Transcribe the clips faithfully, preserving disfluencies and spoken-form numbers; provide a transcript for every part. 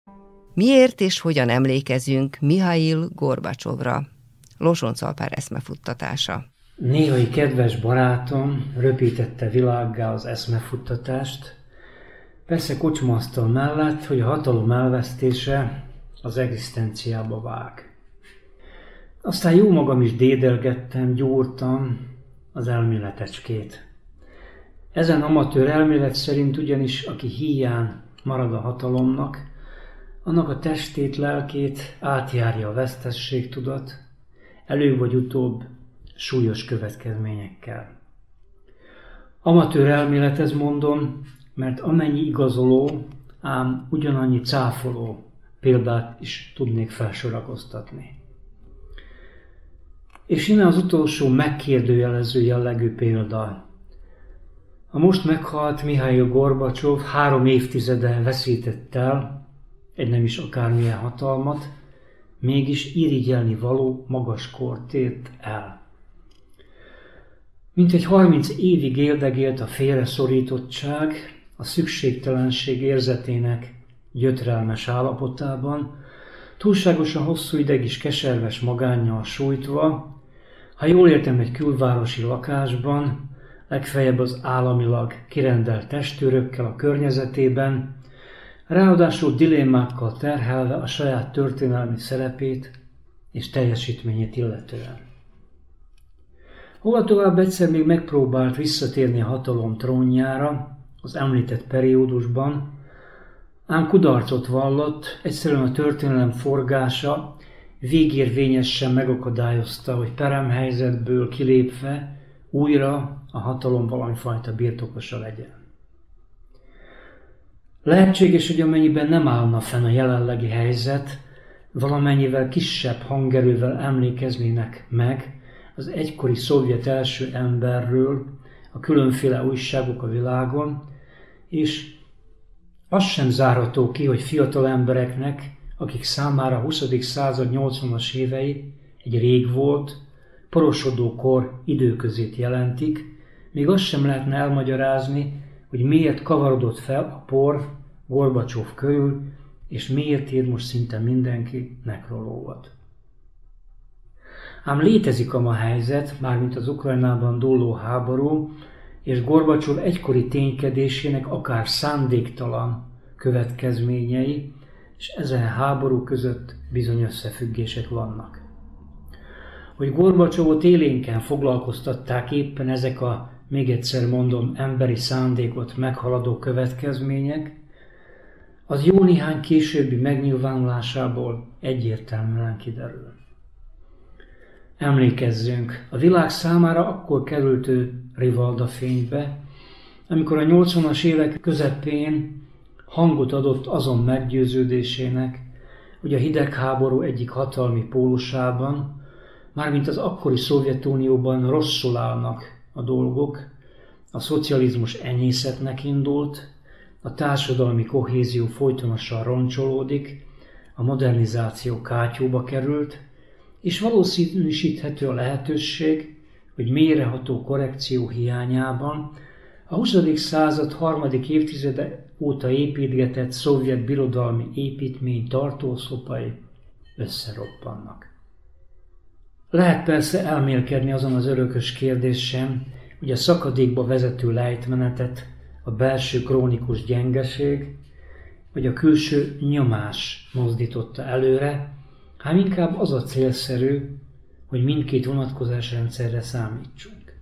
Miért és hogyan emlékezünk Mihail Gorbacsovra? Losonc-Alpár eszmefuttatása. Néhai kedves barátom röpítette világgá az eszmefuttatást, persze kocsmasztal mellett, hogy a hatalom elvesztése az egzisztenciába vág. Aztán jó magam is dédelgettem, gyúrtam az elméletecskét. Ezen amatőr elmélet szerint ugyanis, aki híján marad a hatalomnak, annak a testét, lelkét átjárja a vesztességtudat, előbb vagy utóbb súlyos következményekkel. Amatőr elmélet, ez mondom, mert amennyi igazoló, ám ugyanannyi cáfoló példát is tudnék felsorakoztatni. És innen az utolsó megkérdőjelező jellegű példa. A most meghalt Mihail Gorbacsov három évtizede veszített el egy nem is akármilyen hatalmat, mégis irigyelni való magas kort ért el. Mintegy harminc évig éldegélt a félreszorítottság, a szükségtelenség érzetének gyötrelmes állapotában, túlságosan hosszú ideig is keserves magánnyal sújtva, ha jól értem, egy külvárosi lakásban, legfeljebb az államilag kirendelt testőrökkel a környezetében, ráadásul dilemmákkal terhelve a saját történelmi szerepét és teljesítményét illetően. Hova tovább egyszer még megpróbált visszatérni a hatalom trónjára az említett periódusban, ám kudarcot vallott, egyszerűen a történelem forgása végérvényesen megakadályozta, hogy peremhelyzetből kilépve újra a hatalom valamifajta birtokosa legyen. Lehetséges, hogy amennyiben nem állna fenn a jelenlegi helyzet, valamennyivel kisebb hangerővel emlékeznének meg az egykori szovjet első emberről a különféle újságok a világon, és az sem zárható ki, hogy fiatal embereknek, akik számára a huszadik század nyolcvanas évei egy rég volt, porosodó kor időközét jelentik, még azt sem lehetne elmagyarázni, hogy miért kavarodott fel a por Gorbacsov körül, és miért ír most szinte mindenki nekrológat. Ám létezik a ma helyzet, mármint az Ukrajnában dúló háború, és Gorbacsov egykori ténykedésének akár szándéktalan következményei, és ezen háború között bizony összefüggések vannak. Hogy Gorbacsovot élénken foglalkoztatták éppen ezek a, még egyszer mondom, emberi szándékot meghaladó következmények, az jó néhány későbbi megnyilvánulásából egyértelműen kiderül. Emlékezzünk, a világ számára akkor került ő rivalda fénybe, amikor a nyolcvanas évek közepén hangot adott azon meggyőződésének, hogy a hidegháború egyik hatalmi pólusában, mármint az akkori Szovjetunióban rosszul állnak a dolgok, a szocializmus enyészetnek indult, a társadalmi kohézió folytonosan roncsolódik, a modernizáció kátyúba került, és valószínűsíthető a lehetőség, hogy mélyreható korrekció hiányában a huszadik század harmadik évtizede óta építgetett szovjet birodalmi építmény tartószopai összeroppannak. Lehet persze elmélkedni azon az örökös kérdésen, hogy a szakadékba vezető lejtmenetet a belső krónikus gyengeség vagy a külső nyomás mozdította előre, hanem inkább az a célszerű, hogy mindkét vonatkozásrendszerre számítsunk.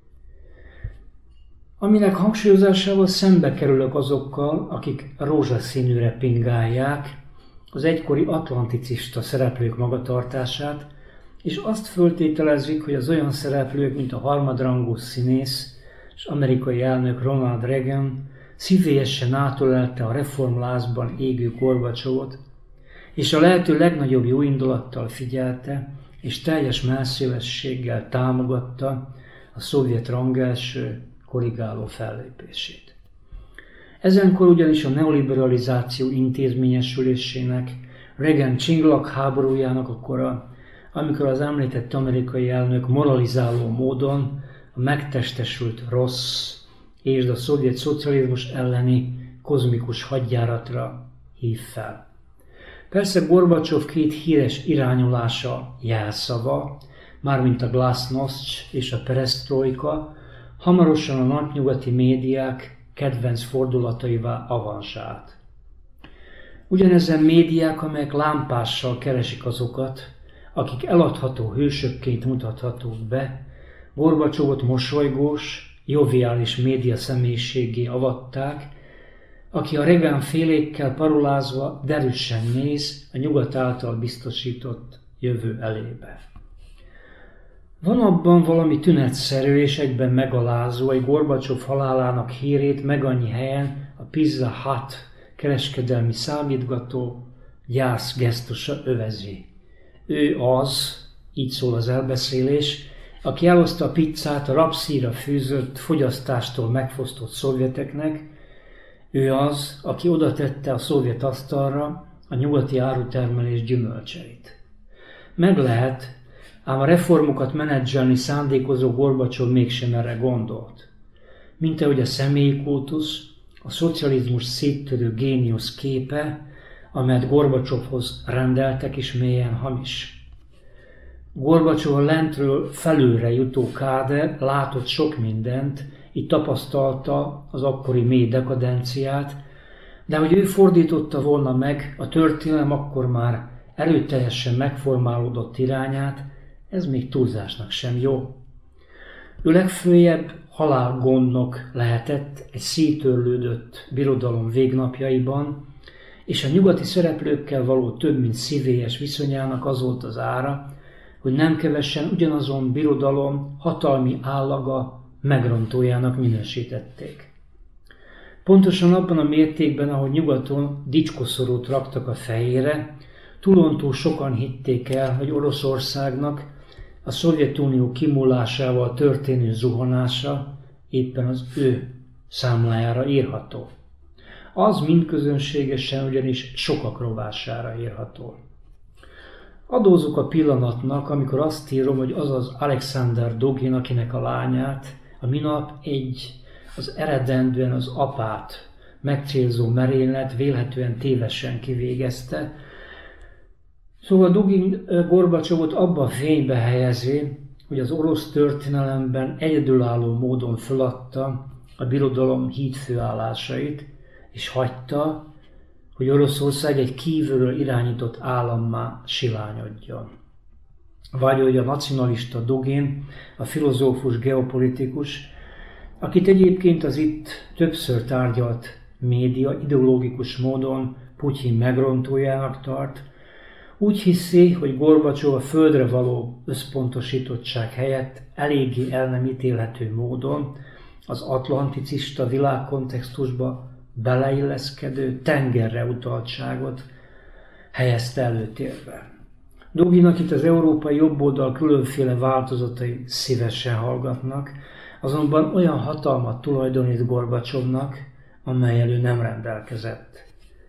Aminek hangsúlyozásával szembe kerülök azokkal, akik rózsaszínűre pingálják az egykori atlanticista szereplők magatartását, és azt föltételezik, hogy az olyan szereplők, mint a harmadrangú színész és amerikai elnök Ronald Reagan szívélyesen átölelte a reformlázban égő Gorbacsovot, és a lehető legnagyobb jóindulattal figyelte, és teljes mellszélességgel támogatta a szovjet rangelső korrigáló fellépését. Ezenkor ugyanis a neoliberalizáció intézményesülésének, Reagan csinglak háborújának a kora, amikor az említett amerikai elnök moralizáló módon a megtestesült rossz és a szovjet szocializmus elleni kozmikus hadjáratra hív fel. Persze Gorbacsov két híres irányulása jelszava, mármint a glasnost és a perestrojka, hamarosan a nagynyugati médiák kedvenc fordulataivá avanzsált. Ugyanezen médiák, amelyek lámpással keresik azokat, akik eladható hősökként mutathatók be, Gorbacsovot mosolygós, joviális média személyiséggé avatták, aki a Reagan félékkel parolázva derűsen néz a nyugat által biztosított jövő elébe. Van abban valami tünetszerű és egyben megalázó, hogy Gorbacsov halálának hírét meg annyi helyen a Pizza Hut kereskedelmi számítgató gyász gesztusa övezi. Ő az, így szól az elbeszélés, aki eloszta a pizzát a rapszíra fűzött, fogyasztástól megfosztott szovjeteknek, ő az, aki oda tette a szovjet asztalra a nyugati árutermelés gyümölcseit. Meg lehet, ám a reformokat menedzselni szándékozó Gorbacsov mégsem erre gondolt. Mint ahogy a személyi kultusz, a szocializmus széttörő géniusz képe, amelyet Gorbacsovhoz rendeltek, is mélyen hamis. Gorbacsov a lentről felülre jutó káder látott sok mindent, így tapasztalta az akkori mély dekadenciát, de hogy ő fordította volna meg a történelem akkor már erőteljesen megformálódott irányát, ez még túlzásnak sem jó. Ő legfőjebb halálgondnok lehetett egy széttörlődött birodalom végnapjaiban, és a nyugati szereplőkkel való több mint szívélyes viszonyának az volt az ára, hogy nem kevesen ugyanazon birodalom hatalmi állaga megrontójának minősítették. Pontosan abban a mértékben, ahogy nyugaton dicskoszorút raktak a fejére, túlontúl sokan hitték el, hogy Oroszországnak a Szovjetunió kimúlásával történő zuhanása éppen az ő számlájára írható. Az mindközönségesen ugyanis sokak rovására írható. Adózok a pillanatnak, amikor azt írom, hogy az az Alexander Dugin, akinek a lányát a minap egy az eredendően az apát megcélzó merénylet vélhetően tévesen kivégezte. Szóval Dugin Gorbacsovot abba a fénybe helyezi, hogy az orosz történelemben egyedülálló módon föladta a birodalom hídfőállásait, és hagyta, hogy Oroszország egy kívülről irányított állammá silányodjon. Vagy hogy a nacionalista Dugin, a filozófus geopolitikus, akit egyébként az itt többször tárgyalt média ideológikus módon Putyin megrontójának tart, úgy hiszi, hogy Gorbacsov a földre való összpontosítottság helyett eléggé el nem ítélhető módon az atlanticista világkontextusba beleilleszkedő tengerre utaltságot helyezte előtérbe. Dugin, akit az európai jobboldal különféle változatai szívesen hallgatnak, azonban olyan hatalmat tulajdonít Gorbacsovnak, amellyel ő nem rendelkezett.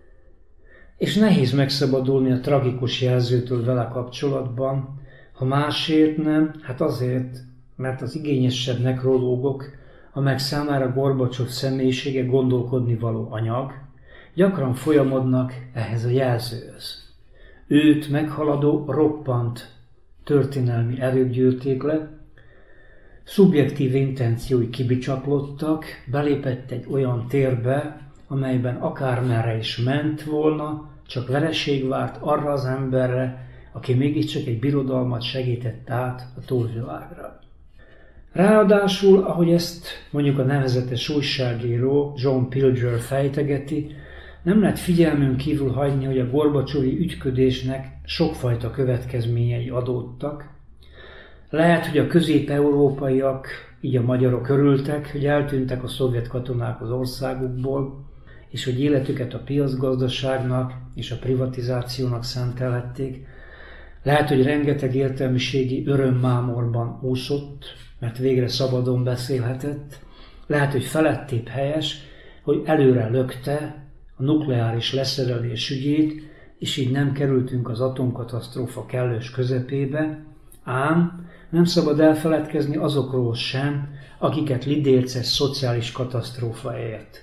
És nehéz megszabadulni a tragikus jelzőtől vele kapcsolatban, ha másért nem, hát azért, mert az igényesebb nekrológok, amelyek számára Gorbacsov személyisége gondolkodni való anyag, gyakran folyamodnak ehhez a jelzőhöz. Őt meghaladó roppant történelmi erők gyűrték le, szubjektív intenciói kibicsaklottak, belépett egy olyan térbe, amelyben akármerre is ment volna, csak vereség várt arra az emberre, aki mégiscsak egy birodalmat segített át a túlvilágra. Ráadásul, ahogy ezt mondjuk a nevezetes újságíró John Pilger fejtegeti, nem lehet figyelmünk kívül hagyni, hogy a gorbacsovi ügyködésnek sokfajta következményei adódtak. Lehet, hogy a közép-európaiak, így a magyarok örültek, hogy eltűntek a szovjet katonák az országukból, és hogy életüket a piacgazdaságnak és a privatizációnak szentelhették. Lehet, hogy rengeteg értelmiségi örömmámorban úszott, mert végre szabadon beszélhetett. Lehet, hogy felettébb helyes, hogy előre lökte a nukleáris leszerelés ügyét, és így nem kerültünk az atomkatasztrófa kellős közepébe, ám nem szabad elfeledkezni azokról sem, akiket lidérces szociális katasztrófa ért.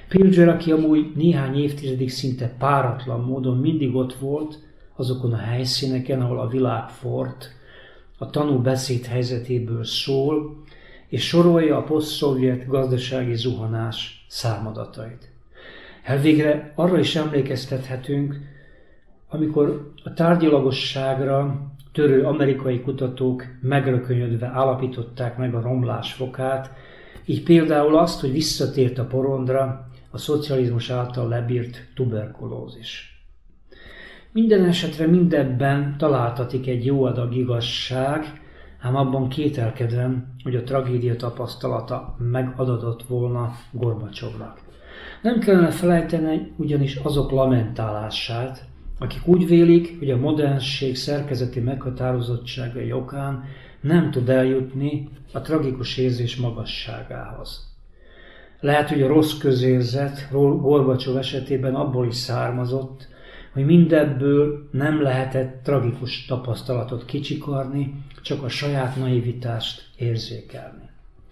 Pilger, aki amúgy néhány évtizedig szinte páratlan módon mindig ott volt azokon a helyszíneken, ahol a világfort a tanú beszéd helyzetéből szól, és sorolja a posztszovjet gazdasági zuhanás számadatait. Elvégre arra is emlékeztethetünk, amikor a tárgyilagosságra törő amerikai kutatók megrökönyödve állapították meg a romlás fokát, így például azt, hogy visszatért a porondra a szocializmus által lebírt tuberkulózis. Minden esetre mindebben találtatik egy jó adag igazság, ám abban kételkedem, hogy a tragédia tapasztalata megadott volna Gorbacsovnak. Nem kellene felejteni ugyanis azok lamentálását, akik úgy vélik, hogy a modernség szerkezeti meghatározottságai okán nem tud eljutni a tragikus érzés magasságához. Lehet, hogy a rossz közérzet Gorbacsov esetében abból is származott, hogy mindebből nem lehetett tragikus tapasztalatot kicsikarni, csak a saját naivitást érzékelni.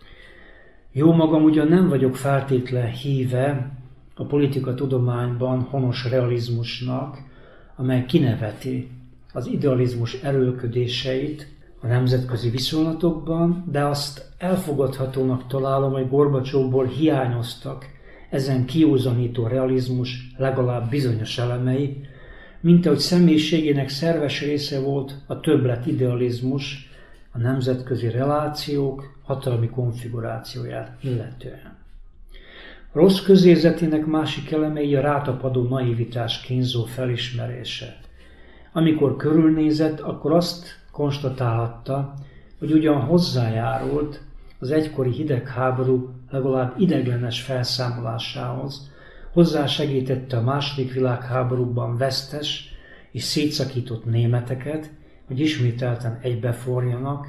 Jó magam ugyan nem vagyok feltétlen híve a politikatudományban honos realizmusnak, amely kineveti az idealizmus erőlködéseit a nemzetközi viszonylatokban, de azt elfogadhatónak találom, hogy Gorbacsovból hiányoztak ezen kiúzanító realizmus legalább bizonyos elemei, mint ahogy személyiségének szerves része volt a többlet idealizmus a nemzetközi relációk hatalmi konfigurációját illetően. Rossz közérzetének másik elemei a rátapadó naivitás kínzó felismerése. Amikor körülnézett, akkor azt konstatálhatta, hogy ugyan hozzájárult az egykori hidegháború legalább ideiglenes felszámolásához, hozzásegítette a második világháborúban vesztes és szétszakított németeket, hogy ismételten egybeforjanak,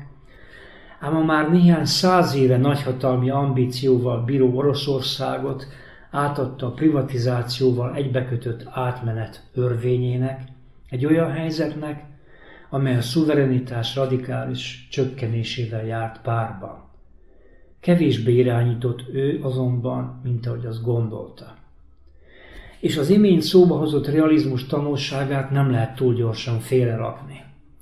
ám a már néhány száz éve nagyhatalmi ambícióval bíró Oroszországot átadta a privatizációval egybekötött átmenet örvényének, egy olyan helyzetnek, amely a szuverenitás radikális csökkenésével járt párban. Kevésbé irányított ő azonban, mint ahogy azt gondolta. És az imént szóba hozott realizmus tanulságát nem lehet túl gyorsan félrerakni.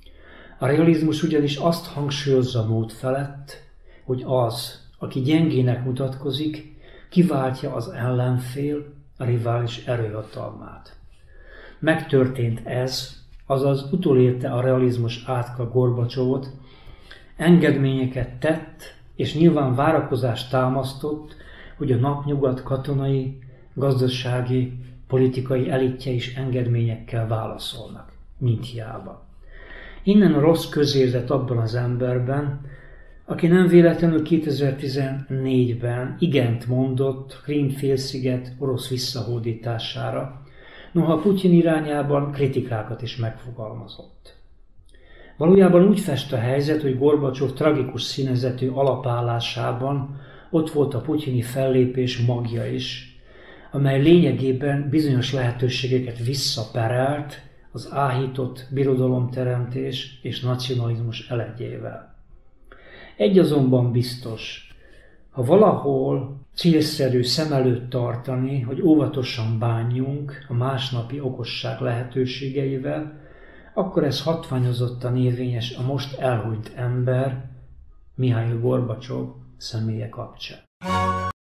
A realizmus ugyanis azt hangsúlyozza mód felett, hogy az, aki gyengének mutatkozik, kiváltja az ellenfél, a rivális erőhatalmát. Megtörtént ez, azaz utolérte a realizmus átka Gorbacsovot, engedményeket tett, és nyilván várakozást támasztott, hogy a napnyugat katonai, gazdasági, politikai elitje is engedményekkel válaszolnak, mint hiába. Innen a rossz közérzet abban az emberben, aki nem véletlenül kétezer-tizennégyben igent mondott Krím-félsziget orosz visszahódítására, noha Putyin irányában kritikákat is megfogalmazott. Valójában úgy fest a helyzet, hogy Gorbacsov tragikus színezetű alapállásában ott volt a putyini fellépés magja is, amely lényegében bizonyos lehetőségeket visszaperelt az áhított birodalomteremtés és nacionalizmus elegyével. Egy azonban biztos, ha valahol célszerű szem előtt tartani, hogy óvatosan bánjunk a másnapi okosság lehetőségeivel, akkor ez hatványozottan érvényes a most elhunyt ember, Mihail Gorbacsov személye kapcsán.